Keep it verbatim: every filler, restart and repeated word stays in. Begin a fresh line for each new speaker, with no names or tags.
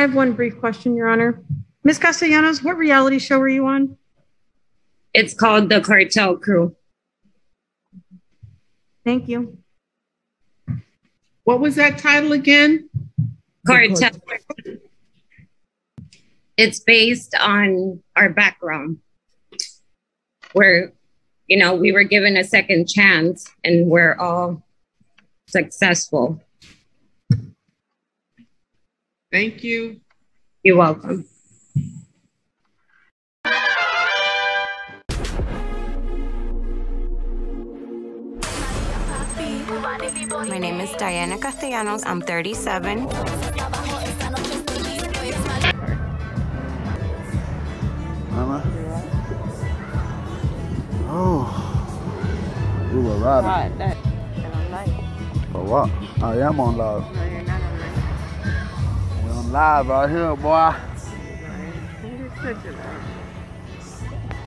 have one brief question, Your Honor. Miz Castellanos, what reality show were you on?
It's called the Cartel Crew.
Thank you.
What was that title again?
Cartel. It's based on our background, where, you know, we were given a second chance and we're all successful.
Thank you.
You're welcome.
My name is Dayana Castellanos. I'm thirty-seven.
Mama? Oh. You were riding.
Right, that, and I'm live.
For what? I am on live.
No, you're not on live.
We're on live out here, boy.
You're such a live.